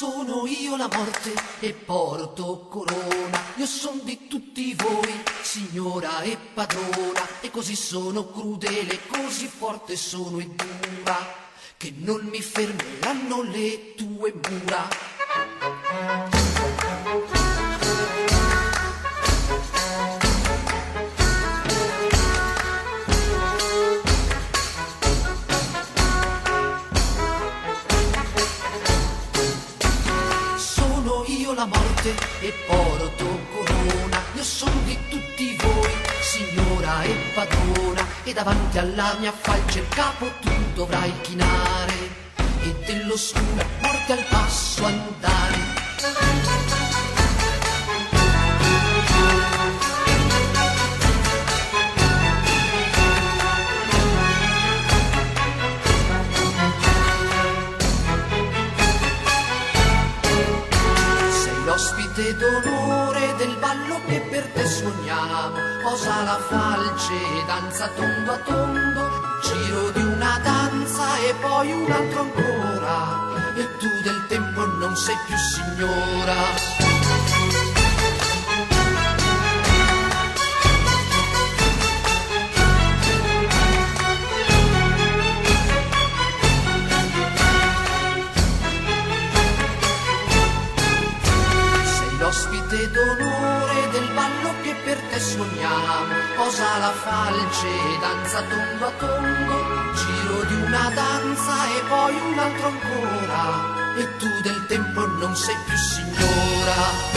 Sono io la morte e porto corona, io son di tutti voi, signora e padrona, e così sono crudele, così forte sono e dura, che non mi fermeranno le tue mura. La morte e porto corona, io sono di tutti voi, signora e padrona, e davanti alla mia falce il capo tu dovrai chinare, e dell'oscura morte al passo andare. L'ospite d'onore del ballo che per te suoniamo, posa la falce, danza tondo a tondo, giro di una danza e poi un altro ancora, e tu del tempo non sei più signora. L'ospite d'onore del ballo che per te suoniamo, posa la falce, danza tondo a tondo, giro di una danza e poi un altro ancora, e tu del tempo non sei più signora.